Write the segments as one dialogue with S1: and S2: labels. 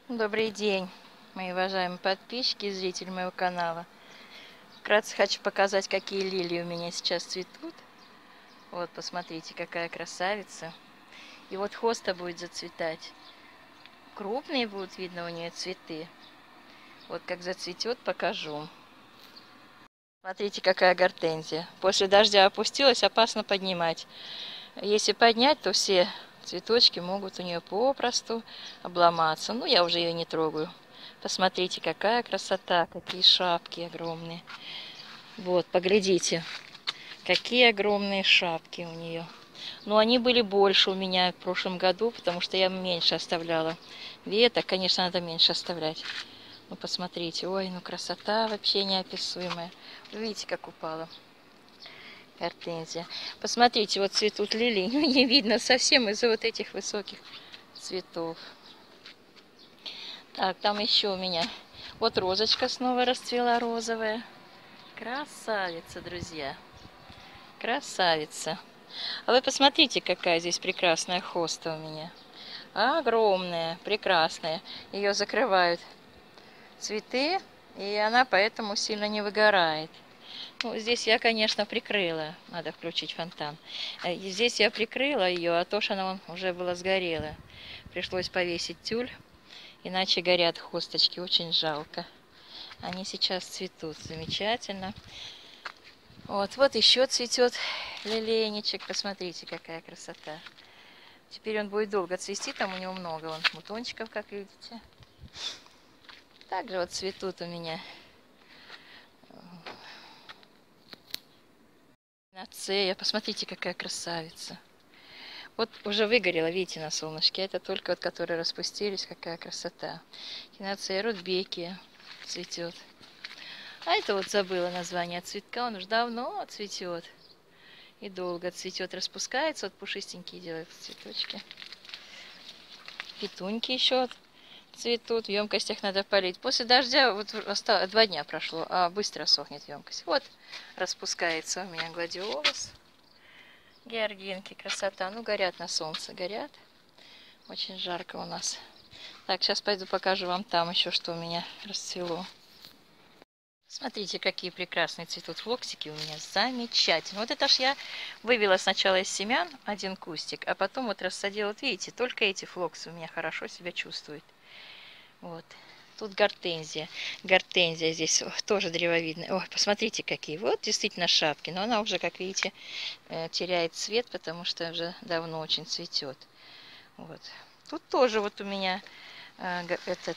S1: Добрый день, мои уважаемые подписчики и зрители моего канала. Вкратце хочу показать, какие лилии у меня сейчас цветут. Вот, посмотрите, какая красавица. И вот хоста будет зацветать. Крупные будут видно у нее цветы. Вот как зацветет, покажу. Смотрите, какая гортензия. После дождя опустилась, опасно поднимать. Если поднять, то все цветочки могут у нее попросту обломаться. Ну, я уже ее не трогаю. Посмотрите, какая красота, какие шапки огромные. Вот, поглядите, какие огромные шапки у нее. Но они были больше у меня в прошлом году, потому что я меньше оставляла веток. Конечно, надо меньше оставлять. Ну, посмотрите, ой, ну красота вообще неописуемая. Видите, как упала гортензия. Посмотрите, вот цветут лилии. Ну, не видно совсем из-за вот этих высоких цветов. Так, там еще у меня. Вот розочка снова расцвела розовая. Красавица, друзья. Красавица. А вы посмотрите, какая здесь прекрасная хоста у меня. Огромная, прекрасная. Ее закрывают цветы, и она поэтому сильно не выгорает. Ну, здесь я, конечно, прикрыла. Надо включить фонтан. И здесь я прикрыла ее, а то, что она уже была сгорела. Пришлось повесить тюль, иначе горят хосточки. Очень жалко. Они сейчас цветут замечательно. Вот еще цветет лилейничек. Посмотрите, какая красота. Теперь он будет долго цвести, там у него много вон бутончиков, как видите. Также вот цветут у меня нацея. Посмотрите, какая красавица. Вот уже выгорела, видите, на солнышке. Это только вот которые распустились, какая красота. Хинацея рудбекия цветет. А это вот забыла название цветка, он уже давно цветет. И долго цветет, распускается, вот пушистенькие делают цветочки. Петуньки еще цветут, в емкостях надо полить. После дождя вот 2 дня прошло, а быстро сохнет емкость. Вот распускается у меня гладиолус. Георгинки, красота. Ну, горят на солнце, горят. Очень жарко у нас. Так, сейчас пойду покажу вам там еще, что у меня расцвело. Смотрите, какие прекрасные цветут флоксики у меня. Замечательно. Вот это ж я вывела сначала из семян один кустик, а потом вот рассадила. Вот видите, только эти флоксы у меня хорошо себя чувствуют. Вот. Тут гортензия. Гортензия здесь тоже древовидная. Ой, посмотрите, какие. Вот действительно шапки. Но она уже, как видите, теряет цвет, потому что уже давно очень цветет. Вот. Тут тоже вот у меня этот...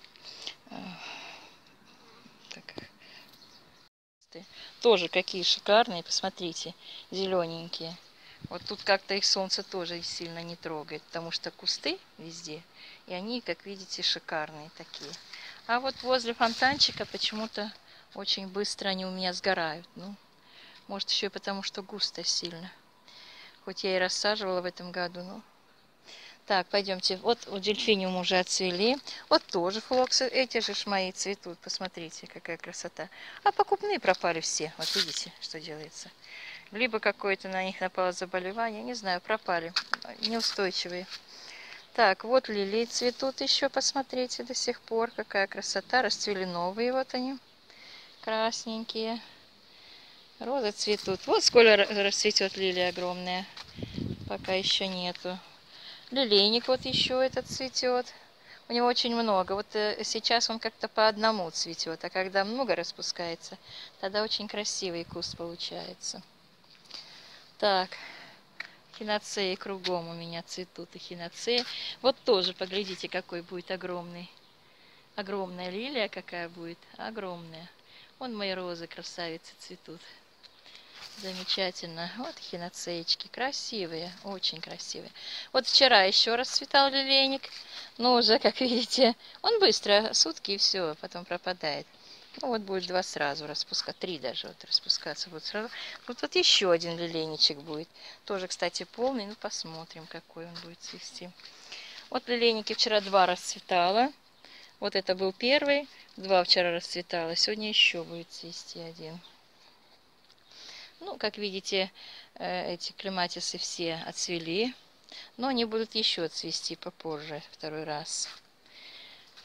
S1: Тоже какие шикарные, посмотрите, зелененькие. Вот тут как-то их солнце тоже сильно не трогает, потому что кусты везде, и они, как видите, шикарные такие. А вот возле фонтанчика почему-то очень быстро они у меня сгорают. Ну, может, еще и потому, что густо сильно. Хоть я и рассаживала в этом году, но... Так, пойдемте. Вот у дельфиниум уже отцвели. Вот тоже флоксы. Эти же мои цветут. Посмотрите, какая красота. А покупные пропали все. Вот видите, что делается. Либо какое-то на них напало заболевание. Не знаю, пропали. Неустойчивые. Так, вот лилии цветут еще. Посмотрите до сих пор. Какая красота. Расцвели новые. Вот они. Красненькие. Розы цветут. Вот скоро расцветет лилия огромная. Пока еще нету. Лилейник вот еще этот цветет. У него очень много. Вот сейчас он как-то по одному цветет, а когда много распускается, тогда очень красивый куст получается. Так, хинацеи кругом у меня цветут и хинацеи. Вот тоже, поглядите, какой будет огромный. Огромная лилия какая будет. Огромная. Вон мои розы красавицы цветут. Замечательно. Вот хиноцеечки. Красивые. Очень красивые. Вот вчера еще расцветал лилейник. Но уже, как видите, он быстро, сутки и все, потом пропадает. Ну вот будет 2 сразу распускаться. 3 даже вот распускаться будут сразу. Вот еще один лилейничек будет. Тоже, кстати, полный. Ну, посмотрим, какой он будет цвести. Вот лилейники вчера 2 расцветало. Вот это был первый. 2 вчера расцветало. Сегодня еще будет цвести один. Ну, как видите, эти клематисы все отцвели, но они будут еще цвести попозже, второй раз.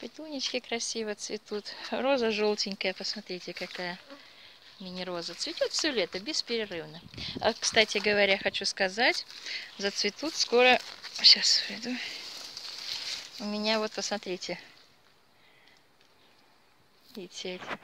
S1: Петунечки красиво цветут. Роза желтенькая, посмотрите, какая мини-роза. Цветет все лето, бесперерывно. А, кстати говоря, хочу сказать, зацветут скоро... Сейчас выйду. У меня вот, посмотрите. Видите эти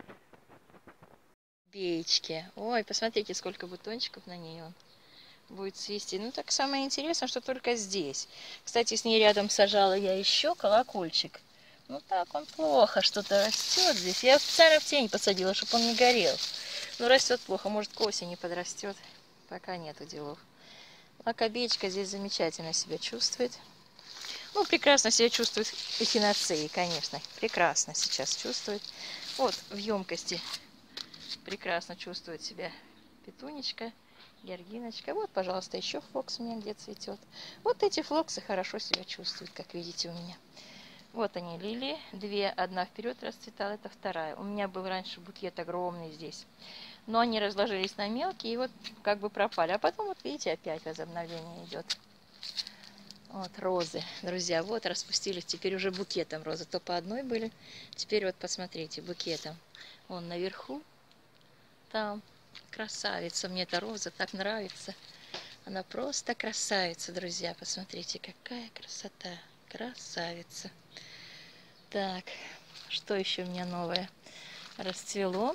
S1: беечки. Ой, посмотрите, сколько бутончиков на ней он будет цвести. Ну, так самое интересное, что только здесь. Кстати, с ней рядом сажала я еще колокольчик. Ну, так он плохо что-то растет здесь. Я специально в тень посадила, чтобы он не горел. Но растет плохо. Может, к осени подрастет. Пока нету делов. Лакобеечка здесь замечательно себя чувствует. Ну, прекрасно себя чувствует эхиноцеи, конечно. Прекрасно сейчас чувствует. Вот, в емкости прекрасно чувствует себя петунечка. Георгиночка. Вот, пожалуйста, еще флокс у меня где цветет. Вот эти флоксы хорошо себя чувствуют, как видите у меня. Вот они, лилии. Две, одна вперед расцветала, это вторая. У меня был раньше букет огромный здесь. Но они разложились на мелкие и вот как бы пропали. А потом, вот видите, опять возобновление идет. Вот розы, друзья, вот распустились. Теперь уже букетом розы. То по одной были. Теперь вот посмотрите, букетом. Вон наверху. Там. Красавица, мне эта роза так нравится. Она просто красавица, друзья. Посмотрите, какая красота. Красавица. Так, что еще у меня новое расцвело?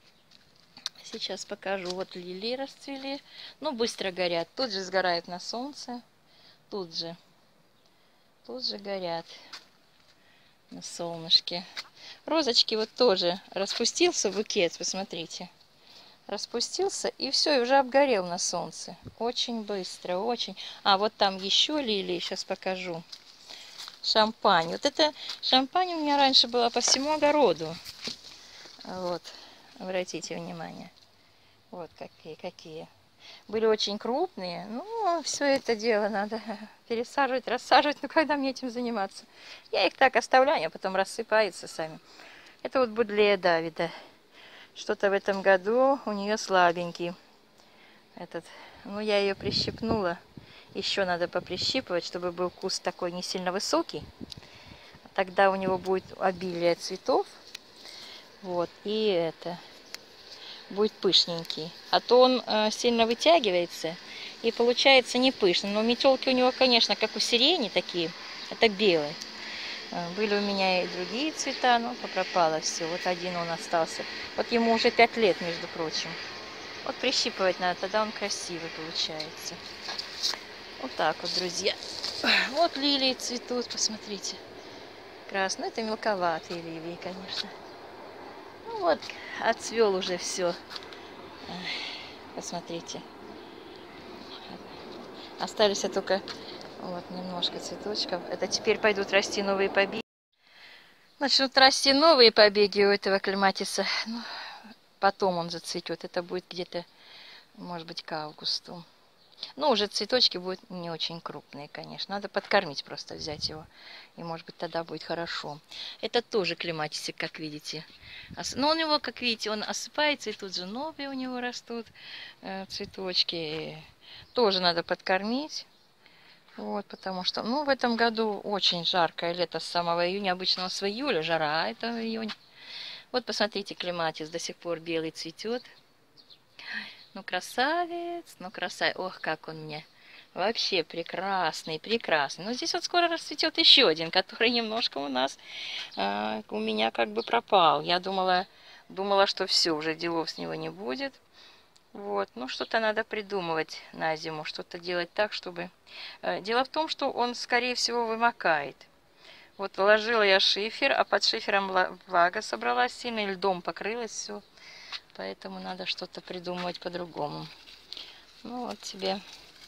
S1: Сейчас покажу. Вот лилии расцвели. Ну, быстро горят. Тут же сгорают на солнце. Тут же горят на солнышке. Розочки вот тоже распустился букет, посмотрите. Распустился и все, и уже обгорел на солнце. Очень быстро, очень. А, вот там еще лилии, сейчас покажу. Шампань. Вот это шампань у меня раньше была по всему огороду. Вот, обратите внимание. Вот какие. Были очень крупные. Ну, все это дело надо пересаживать, рассаживать. Ну, когда мне этим заниматься? Я их так оставляю, а потом рассыпаются сами. Это вот будлея Давида. Что-то в этом году у нее слабенький. Ну, я ее прищипнула. Еще надо поприщипывать, чтобы был куст такой не сильно высокий. Тогда у него будет обилие цветов. Вот, и это будет пышненький. А то он сильно вытягивается и получается не пышный. Но метелки у него, конечно, как у сирени такие. Это белый. Были у меня и другие цвета, но пропало все. Вот один он остался. Вот ему уже 5 лет, между прочим. Вот прищипывать надо, тогда он красивый получается. Вот так вот, друзья. Вот лилии цветут, посмотрите. Красный. Это мелковатые лилии, конечно. Ну вот, отцвел уже все. Посмотрите. Остались только вот немножко цветочков. Это теперь пойдут расти новые побеги. Начнут расти новые побеги у этого клематиса. Ну, потом он зацветет. Это будет где-то, может быть, к августу. Ну, уже цветочки будут не очень крупные, конечно. Надо подкормить, просто взять его. И, может быть, тогда будет хорошо. Это тоже клематисик, как видите. Но у него, как видите, он осыпается, и тут же новые у него растут цветочки. Тоже надо подкормить. Вот, потому что, ну, в этом году очень жаркое лето с самого июня. Обычно у нас в июле жара, а это июнь. Вот, посмотрите, клематис до сих пор белый цветет. Ну, красавец, ну, красавец. Ох, как он мне. Вообще прекрасный, прекрасный. Но здесь вот скоро расцветет еще один, который немножко у меня как бы пропал. Я думала, что все, уже делов с него не будет. Вот, ну что-то надо придумывать на зиму, что-то делать так, чтобы... Дело в том, что он, скорее всего, вымокает. Вот положила я шифер, а под шифером влага собралась сильно, и льдом покрылось все. Поэтому надо что-то придумывать по-другому. Ну вот тебе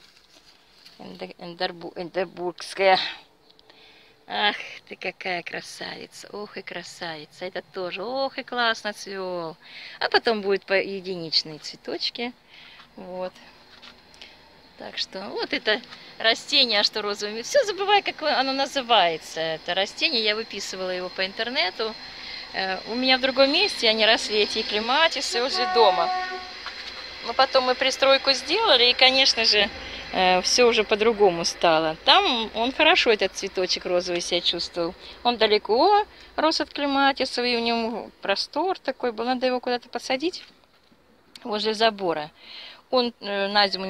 S1: эндербургская. Ах, ты какая красавица. Ох и красавица. Это тоже. Ох и классно цвел. А потом будет по единичные цветочки. Вот. Так что вот это растение, что розовыми. Все забывай, как оно называется. Это растение. Я выписывала его по интернету. У меня в другом месте они росли, эти клематисы, возле дома. Но потом мы пристройку сделали. И, конечно же, все уже по-другому стало. Там он хорошо, этот цветочек розовый, себя чувствовал. Он далеко рос от клематиса, и у него простор такой был. Надо его куда-то посадить возле забора. Он на зиму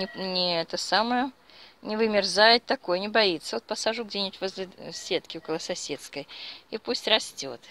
S1: не вымерзает такой, не боится. Вот посажу где-нибудь возле сетки, около соседской, и пусть растет.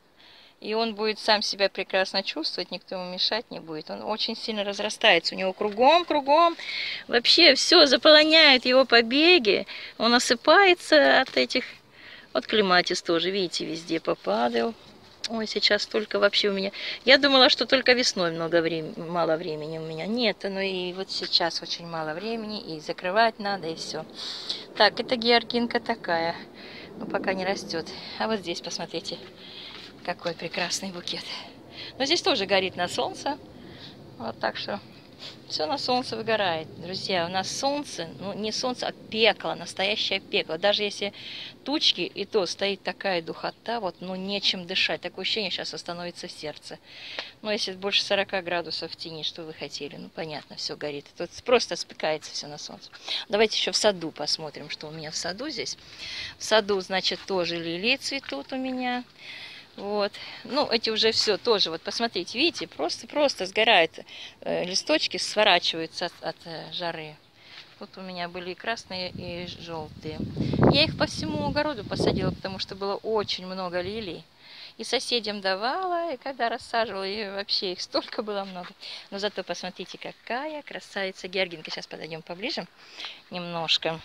S1: И он будет сам себя прекрасно чувствовать, никто ему мешать не будет. Он очень сильно разрастается. У него кругом вообще все заполоняет его побеги. Он осыпается от этих. Вот клематис тоже, видите, везде попадал. Ой, сейчас только вообще у меня... Я думала, что только весной мало времени у меня. Нет, ну и вот сейчас очень мало времени, и закрывать надо, и все. Так, это георгинка такая. Ну, пока не растет. А вот здесь, посмотрите. Какой прекрасный букет. Но здесь тоже горит на солнце. Вот так что все на солнце выгорает. Друзья, у нас солнце, ну не солнце, а пекло, настоящее пекло. Даже если тучки, и то стоит такая духота, вот, ну нечем дышать. Такое ощущение, сейчас остановится сердце. Но если больше 40 градусов в тени, что вы хотели? Ну понятно, все горит. Тут просто спекается все на солнце. Давайте еще в саду посмотрим, что у меня в саду здесь. В саду, значит, тоже лилии цветут у меня. Вот, ну эти уже все тоже, вот посмотрите, видите, просто сгорают, листочки сворачиваются от жары. Вот у меня были и красные, и желтые. Я их по всему огороду посадила, потому что было очень много лилий. И соседям давала, и когда рассаживала, и вообще их столько было много. Но зато посмотрите, какая красавица георгинка. Сейчас подойдем поближе немножко.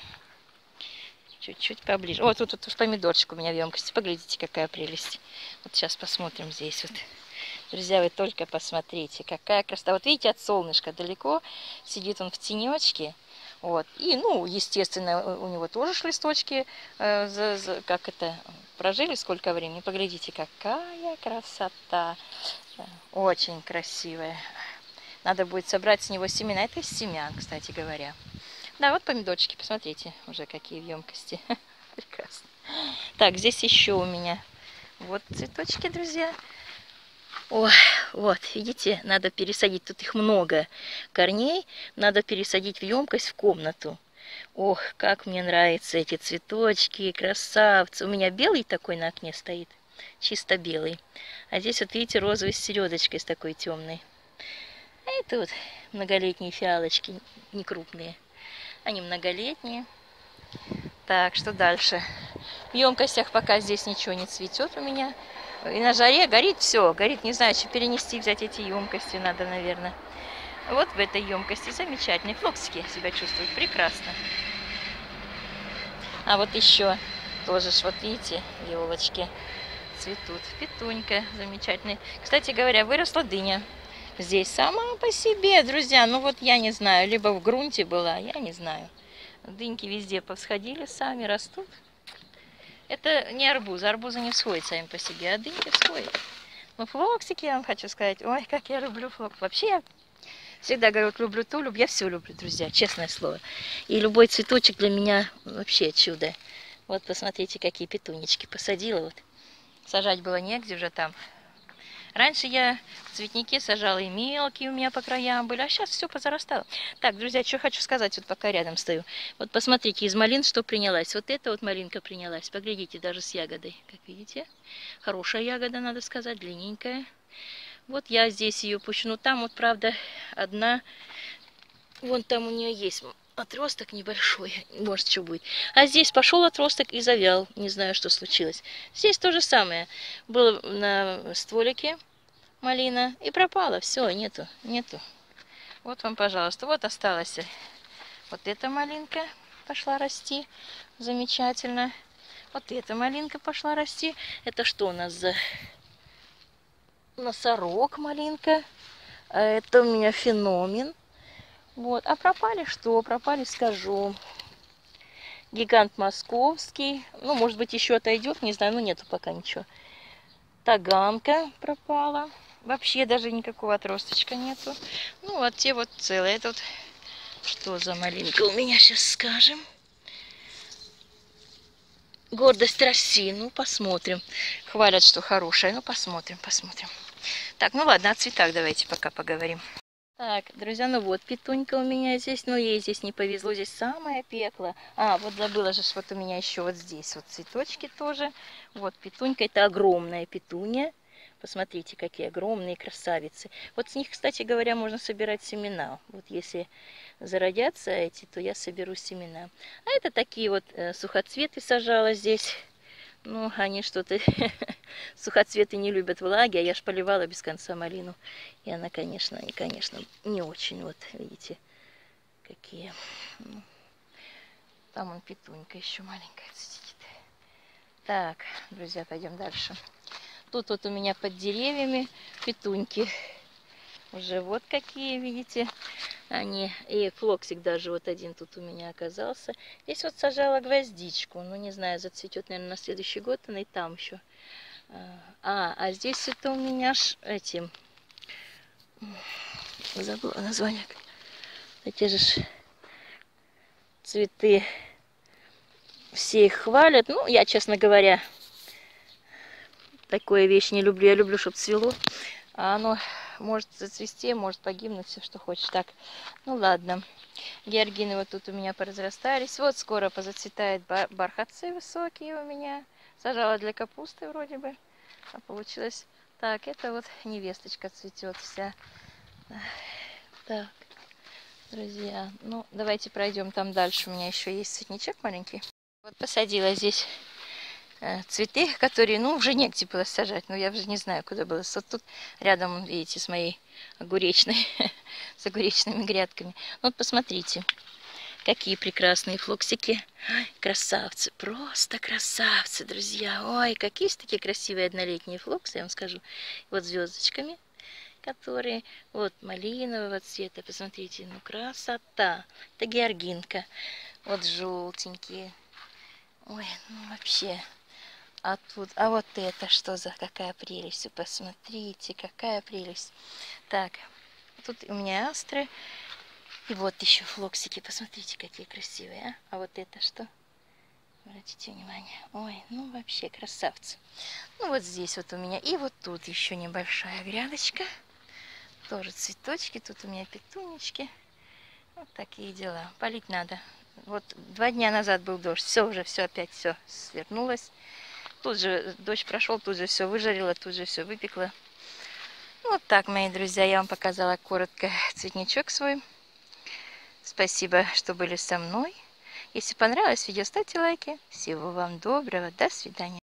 S1: Чуть-чуть поближе. Вот тут помидорчик у меня в емкости. Поглядите, какая прелесть. Вот сейчас посмотрим здесь. Вот. Друзья, вы только посмотрите, какая красота. Вот видите, от солнышка далеко сидит он в тенечке. Вот. И, ну, естественно, у него тоже листочки, как это, прожили сколько времени. Поглядите, какая красота. Очень красивая. Надо будет собрать с него семена. Это из семян, кстати говоря. Да, вот помидорчики, посмотрите, уже какие в емкости. Прекрасно. Так, здесь еще у меня вот цветочки, друзья. Ой, вот, видите, надо пересадить, тут их много корней, надо пересадить в емкость в комнату. Ох, как мне нравятся эти цветочки, красавцы. У меня белый такой на окне стоит, чисто белый. А здесь вот, видите, розовый с середочкой, с такой темной. А это вот многолетние фиалочки, не крупные. Они многолетние. Так, что дальше? В емкостях пока здесь ничего не цветет у меня. И на жаре горит все. Горит, не знаю, что перенести, взять эти емкости надо, наверное. Вот в этой емкости замечательные флоксики себя чувствуют прекрасно. А вот еще тоже, вот видите, елочки цветут. Петунька замечательная. Кстати говоря, выросла дыня. Здесь сама по себе, друзья, ну вот я не знаю, либо в грунте была, я не знаю. Дыньки везде повсходили, сами растут. Это не арбуз, арбузы не всходят сами по себе, а дыньки всходят. Ну флоксики, я вам хочу сказать, ой, как я люблю флокс. Вообще я всегда говорю, вот люблю то, люблю, я все люблю, друзья, честное слово. И любой цветочек для меня вообще чудо. Вот посмотрите, какие петунечки посадила, вот. Сажать было негде уже там. Раньше я в цветнике сажала и мелкие у меня по краям были, а сейчас все позарастало. Так, друзья, что хочу сказать, вот пока рядом стою. Вот посмотрите, из малин что принялась. Вот эта вот малинка принялась. Поглядите, даже с ягодой, как видите. Хорошая ягода, надо сказать, длинненькая. Вот я здесь ее пущу. Ну там вот, правда, одна. Вон там у нее есть отросток небольшой, может, что будет. А здесь пошел отросток и завял. Не знаю, что случилось. Здесь то же самое. Было на стволике малина и пропала. Все, нету. Вот вам, пожалуйста. Вот осталась вот эта малинка. Пошла расти. Замечательно. Вот эта малинка пошла расти. Это что у нас за носорог малинка? А это у меня феномен. Вот, а пропали что? Пропали, скажу. Гигант московский. Ну, может быть, еще отойдет, не знаю, но нету пока ничего. Таганка пропала. Вообще даже никакого отросточка нету. Ну, вот те вот целые. Тут что за малинка у меня, сейчас скажем. Гордость России. Ну, посмотрим. Хвалят, что хорошая. Ну, посмотрим. Так, ну ладно, о цветах давайте пока поговорим. Так, друзья, ну вот петунька у меня здесь, но ей здесь не повезло, здесь самое пекло. А, вот забыла же, вот у меня еще вот здесь вот цветочки тоже. Вот петунька, это огромная петуния. Посмотрите, какие огромные красавицы. Вот с них, кстати говоря, можно собирать семена. Вот если зародятся эти, то я соберу семена. А это такие вот сухоцветы сажала здесь. Ну, они что-то сухоцветы не любят влаги, а я ж поливала без конца малину. И она, конечно, не очень, вот, видите, какие. Ну, там он петунька еще маленькая сидит. Так, друзья, пойдем дальше. Тут вот у меня под деревьями петуньки. Уже вот какие, видите, они. И флоксик даже вот один тут у меня оказался. Здесь вот сажала гвоздичку. Ну, не знаю, зацветет, наверное, на следующий год. Она и там еще. А здесь это у меня эти... Забыла название. Эти же цветы. Все их хвалят. Ну, я, честно говоря, такую вещь не люблю. Я люблю, чтобы цвело. А оно может зацвести, может погибнуть, все, что хочешь. Так, ну ладно. Георгины вот тут у меня поразрастались. Вот скоро позацветает бархатцы высокие у меня. Сажала для капусты вроде бы. А получилось... Так, это вот невесточка цветет вся. Так, друзья, ну давайте пройдем там дальше. У меня еще есть цветничок маленький. Вот посадила здесь цветы, которые, ну, уже негде было сажать. Но я уже не знаю, куда было. Вот тут рядом, видите, с моей огуречной, с огуречными грядками. Вот посмотрите, какие прекрасные флоксики. Красавцы, просто красавцы, друзья. Ой, какие же такие красивые однолетние флоксы, я вам скажу. Вот звездочками, которые вот малинового цвета. Посмотрите, ну красота. Это георгинка. Вот желтенькие. Ой, ну вообще. А тут, а вот это что за какая прелесть. Посмотрите, какая прелесть. Так, тут у меня астры. И вот еще флоксики. Посмотрите, какие красивые. А вот это что? Обратите внимание. Ой, ну вообще красавцы. Ну вот здесь вот у меня. И вот тут еще небольшая грядочка. Тоже цветочки. Тут у меня петунечки. Вот такие дела. Полить надо. Вот 2 дня назад был дождь. Все уже, все опять все свернулось. Тут же дождь прошел, тут же все выжарило, тут же все выпекло. Вот так, мои друзья, я вам показала коротко цветничок свой. Спасибо, что были со мной. Если понравилось видео, ставьте лайки. Всего вам доброго. До свидания.